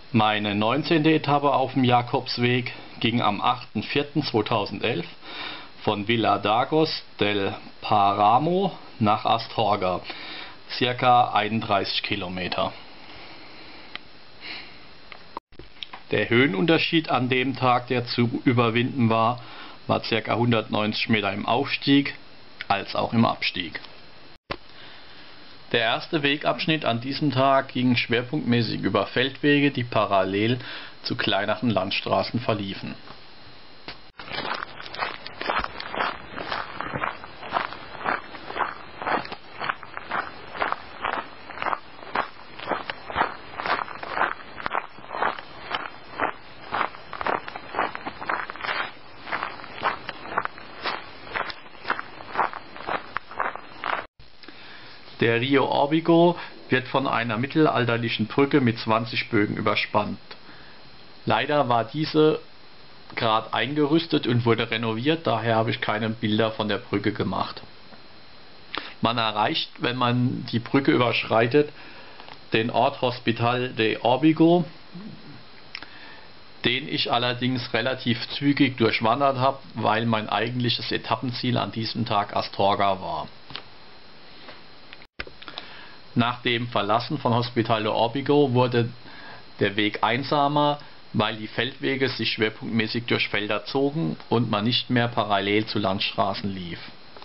Meine 19. Etappe auf dem Jakobsweg ging am 8.4.2011 von Viladagos del Páramo nach Astorga, circa 31 Kilometer. Der Höhenunterschied an dem Tag, der zu überwinden war circa 190 Meter im Aufstieg als auch im Abstieg. Der erste Wegabschnitt an diesem Tag ging schwerpunktmäßig über Feldwege, die parallel zu kleineren Landstraßen verliefen. Der Rio Órbigo wird von einer mittelalterlichen Brücke mit 20 Bögen überspannt. Leider war diese gerade eingerüstet und wurde renoviert, daher habe ich keine Bilder von der Brücke gemacht. Man erreicht, wenn man die Brücke überschreitet, den Ort Hospital de Órbigo, den ich allerdings relativ zügig durchwandert habe, weil mein eigentliches Etappenziel an diesem Tag Astorga war. Nach dem Verlassen von Hospital de Órbigo wurde der Weg einsamer, weil die Feldwege sich schwerpunktmäßig durch Felder zogen und man nicht mehr parallel zu Landstraßen lief.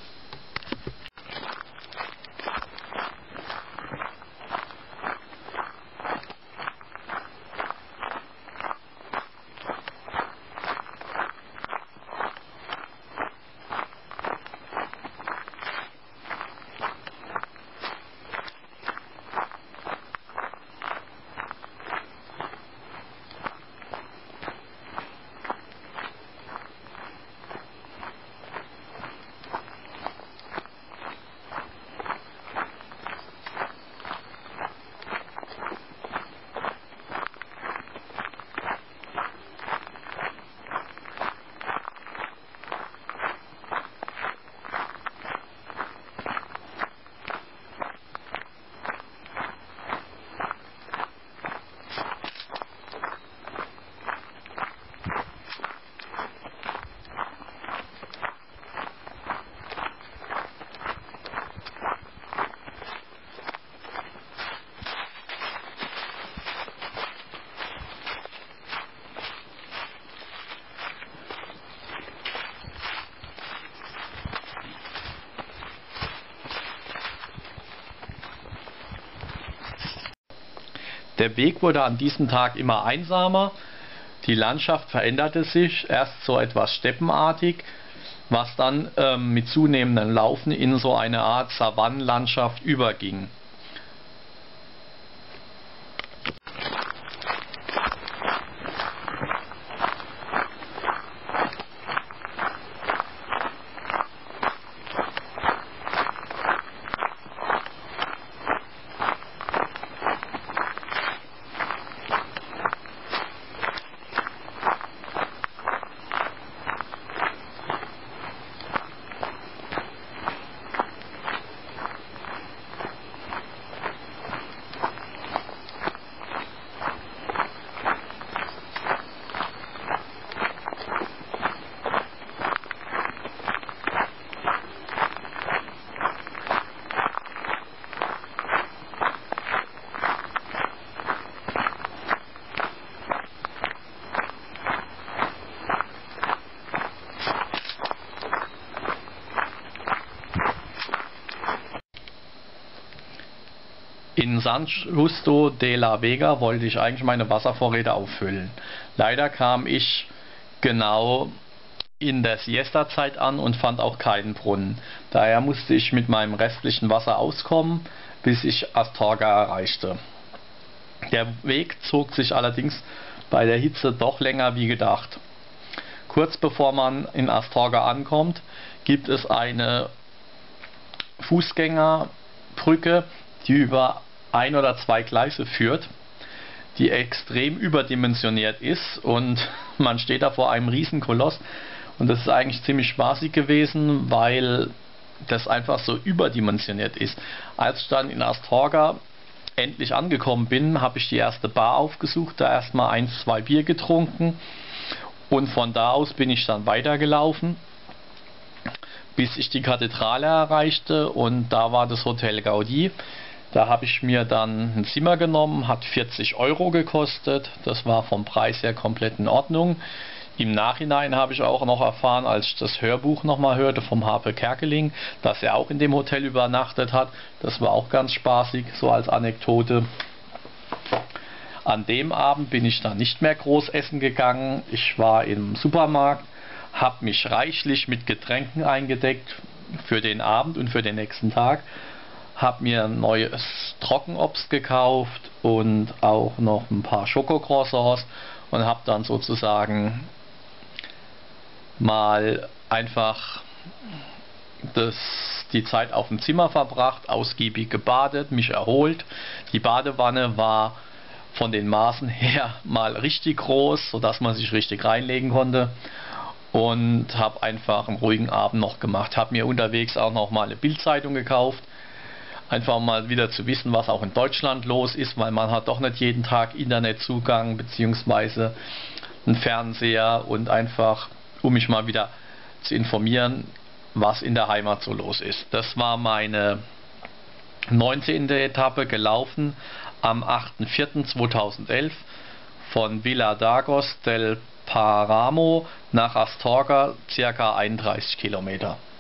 Der Weg wurde an diesem Tag immer einsamer, die Landschaft veränderte sich erst so etwas steppenartig, was dann mit zunehmendem Laufen in so eine Art Savannenlandschaft überging. In San Justo de la Vega wollte ich eigentlich meine Wasservorräte auffüllen. Leider kam ich genau in der Siesta-Zeit an und fand auch keinen Brunnen. Daher musste ich mit meinem restlichen Wasser auskommen, bis ich Astorga erreichte. Der Weg zog sich allerdings bei der Hitze doch länger wie gedacht. Kurz bevor man in Astorga ankommt, gibt es eine Fußgängerbrücke, die über 1 oder 2 Gleise führt, die extrem überdimensioniert ist und man steht da vor einem riesen Koloss und das ist eigentlich ziemlich spaßig gewesen, weil das einfach so überdimensioniert ist. Als ich dann in Astorga endlich angekommen bin, habe ich die erste Bar aufgesucht, da erstmal 1, 2 Bier getrunken und von da aus bin ich dann weitergelaufen, bis ich die Kathedrale erreichte und da war das Hotel Gaudí. Da habe ich mir dann ein Zimmer genommen, hat 40 Euro gekostet, das war vom Preis her komplett in Ordnung. Im Nachhinein habe ich auch noch erfahren, als ich das Hörbuch nochmal hörte vom Harpe Kerkeling, dass er auch in dem Hotel übernachtet hat. Das war auch ganz spaßig, so als Anekdote. An dem Abend bin ich dann nicht mehr groß essen gegangen. Ich war im Supermarkt, habe mich reichlich mit Getränken eingedeckt für den Abend und für den nächsten Tag. Habe mir ein neues Trockenobst gekauft und auch noch ein paar Schokocroissants und habe dann sozusagen mal einfach die Zeit auf dem Zimmer verbracht, ausgiebig gebadet, mich erholt. Die Badewanne war von den Maßen her mal richtig groß, sodass man sich richtig reinlegen konnte und habe einfach einen ruhigen Abend noch gemacht. Habe mir unterwegs auch noch mal eine Bildzeitung gekauft, einfach mal wieder zu wissen, was auch in Deutschland los ist, weil man hat doch nicht jeden Tag Internetzugang bzw. einen Fernseher und einfach, um mich mal wieder zu informieren, was in der Heimat so los ist. Das war meine 19. Etappe, gelaufen am 8.4.2011 von Viladagos del Paramo nach Astorga, ca. 31 Kilometer.